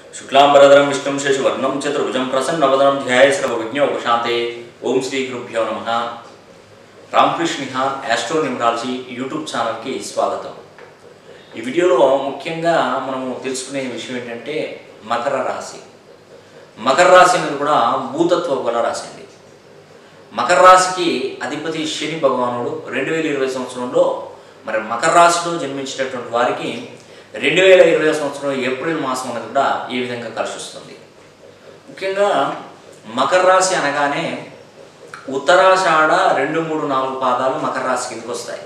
शुक्लांबरधरं विष्णुं शशिवर्णं चतुर्भुजं प्रसन्नवदनं ध्यायेत् सर्वविघ्नोपशान्तये। ओम श्री गुरुभ्यो नमः। Ramakrishna astro numerology YouTube channel की स्वागतम। ఈ వీడియోలో ముఖ్యంగా మనము తెలుసుకునే విషయం ఏంటంటే మకర రాశి. మకర రాశి అనేది కూడా భూతత్వ బల రాశి అండి. మకర రాశికి అధిపతి శని భగవానుడు 2020 సంవత్సరంలో మరి మకర రాశిలో జన్మించినటువంటి వారికి 2020 సంవత్సరం ఏప్రిల్ మాసం అనేది కూడా ఈ విధంగా కలిసి వస్తుంది. ముఖ్యంగా మకర రాశి అనగానే ఉత్తరాషాఢ 2, 3, 4 పాదాలు మకర రాశి కిందకి వస్తాయి.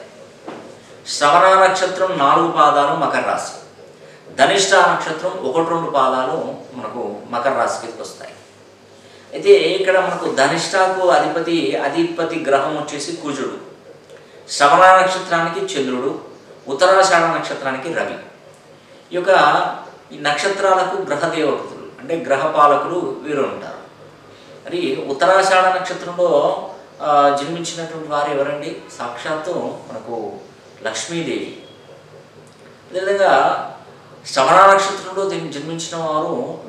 శ్రవణ నక్షత్రం 4 పాదాలు మకర రాశి, ధనిష్ట నక్షత్రం 1, 2 పాదాలు మనకు మకర రాశి కిందకి వస్తాయి. అయితే ఇక్కడ మనకు ధనిష్టకు అధిపతి గ్రహం వచ్చేసి కుజుడు, శ్రవణ నక్షత్రానికి చంద్రుడు, ఉత్తరాషాఢ నక్షత్రానికి రవి. ఈ యొక్క ఈ నక్షత్రాలకు గ్రహదేవతలు అంటే గ్రహపాలకులు వీరు ఉంటారు. మరి ఉత్తరాషాఢ నక్షత్రంలో జన్మించినటువంటి వారు ఎవరండి? సాక్షాత్తు మనకు లక్ష్మీదేవి. అదేవిధంగా శ్రవణ నక్షత్రంలో జన్మించిన వారు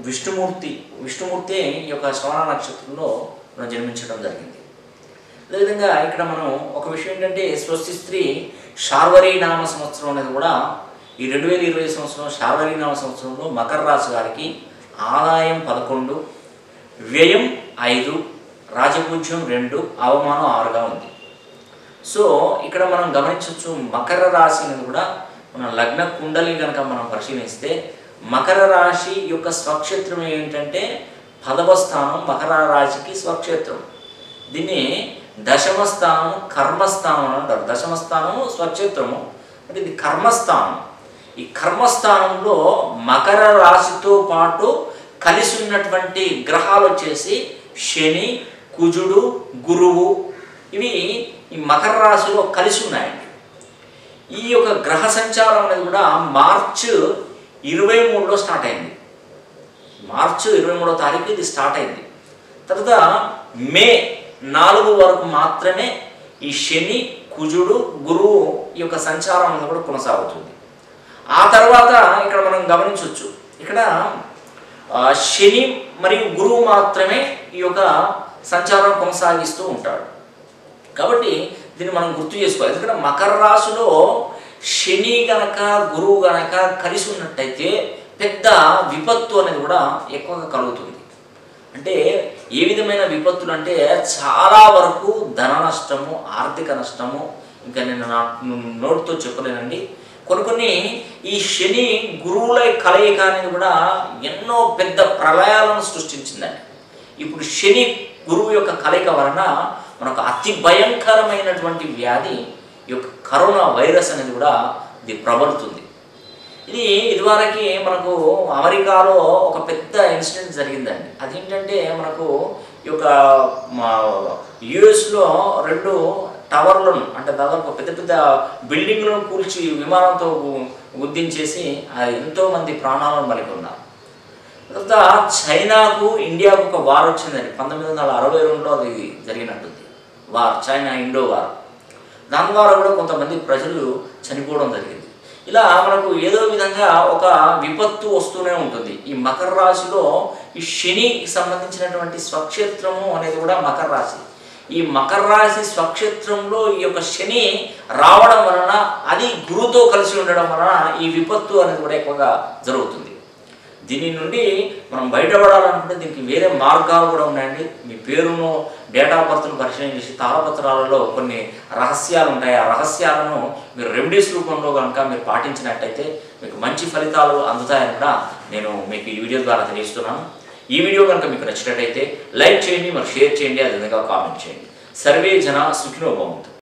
విష్ణుమూర్తి ఈ యొక్క శ్రవణ నక్షత్రంలో మనం జన్మించడం జరిగింది. అదేవిధంగా ఇక్కడ మనం ఒక విషయం ఏంటంటే స్వస్తి స్త్రీ శార్వరీ నామ సంవత్సరం అనేది కూడా ఈ 2020 సంవత్సరం శార్వరీ నామ సంవత్సరంలో మకర రాశి వారికి ఆదాయం 11, వ్యయం 5, రాజపూజ్యం 2, అవమానం 6గా ఉంది. సో ఇక్కడ మనం గమనించవచ్చు మకర రాశి అనేది కూడా మన లగ్న కుండలి కనుక మనం పరిశీలిస్తే మకర రాశి యొక్క స్వక్షేత్రం ఏంటంటే 10వ స్థానం మకర రాశికి స్వక్షేత్రం. దీన్ని దశమ స్థానం కర్మస్థానం అంటారు. దశమ స్థానము స్వక్షేత్రము అంటే ఇది కర్మస్థానం. ఈ కర్మస్థానంలో మకర రాశితో పాటు కలిసి ఉన్నటువంటి గ్రహాలు వచ్చేసి శని, కుజుడు, గురువు, ఇవి ఈ మకర రాశిలో కలిసి ఉన్నాయండి. ఈ యొక్క గ్రహ సంచారం అనేది కూడా మార్చి 23లో స్టార్ట్ అయింది. మార్చి 23వ తారీఖు ఇది స్టార్ట్ అయింది. తర్వాత మే 4 వరకు మాత్రమే ఈ శని, కుజుడు, గురువు ఈ యొక్క సంచారం అనేది కూడా కొనసాగుతుంది. ఆ తర్వాత ఇక్కడ మనం గమనించవచ్చు ఇక్కడ శని మరియు గురువు మాత్రమే ఈ యొక్క సంచారం కొనసాగిస్తూ ఉంటాడు. కాబట్టి దీన్ని మనం గుర్తు చేసుకోవాలి. ఎందుకంటే మకర రాశిలో శని గనక గురువు గనక కలిసి ఉన్నట్టయితే పెద్ద విపత్తు అనేది కూడా ఎక్కువగా కలుగుతుంది. అంటే ఏ విధమైన విపత్తులు అంటే చాలా వరకు ధన నష్టము, ఆర్థిక నష్టము, ఇంకా నేను నా నోటితో చెప్పలేనండి. కొన్ని ఈ శని గురువుల కలయిక అనేది కూడా ఎన్నో పెద్ద ప్రళయాలను సృష్టించిందండి. ఇప్పుడు శని గురువు యొక్క కలయిక వలన మనకు అతి భయంకరమైనటువంటి వ్యాధి ఈ యొక్క కరోనా వైరస్ అనేది కూడా ఇది ప్రబలుతుంది. ఇది ఇదివరకు మనకు అమెరికాలో ఒక పెద్ద ఇన్సిడెంట్ జరిగిందండి. అదేంటంటే మనకు ఈ యొక్క యుఎస్లో 2 టవర్లను అంటే దాదాపు పెద్ద బిల్డింగ్లను కూల్చి విమానంతో గుద్దించేసి ఎంతోమంది ప్రాణాలను బలికొన్నారు. తర్వాత చైనాకు ఇండియాకు ఒక వార్ వచ్చిందండి. 1962లో అది జరిగినట్టుంది వార్, చైనా ఇండో వార్. దాని ద్వారా కూడా కొంతమంది ప్రజలు చనిపోవడం జరిగింది. ఇలా మనకు ఏదో విధంగా ఒక విపత్తు వస్తూనే ఉంటుంది. ఈ మకర రాశిలో ఈ శనికి సంబంధించినటువంటి స్వక్షేత్రము అనేది కూడా మకర రాశి. ఈ మకర రాశి స్వక్షేత్రంలో ఈ యొక్క శని రావడం వలన అది గురువుతో కలిసి ఉండడం వలన ఈ విపత్తు అనేది కూడా ఎక్కువగా జరుగుతుంది. దీని నుండి మనం బయటపడాలనుకుంటే దీనికి వేరే మార్గాలు కూడా ఉన్నాయండి. మీ పేరును, డేట్ ఆఫ్ బర్త్ను పరిశీలన చేసి తాళపత్రాలలో కొన్ని రహస్యాలు ఉంటాయి. ఆ రహస్యాలను మీరు రెమెడీస్ రూపంలో కనుక మీరు పాటించినట్టయితే మీకు మంచి ఫలితాలు అందుతాయని కూడా నేను మీకు ఈ వీడియో ద్వారా తెలియజేస్తున్నాను. ఈ వీడియో కనుక మీకు నచ్చినట్టయితే లైక్ చేయండి, మరి షేర్ చేయండి, అదేవిధంగా కామెంట్ చేయండి. సర్వే జన సుఖినో భవంతు.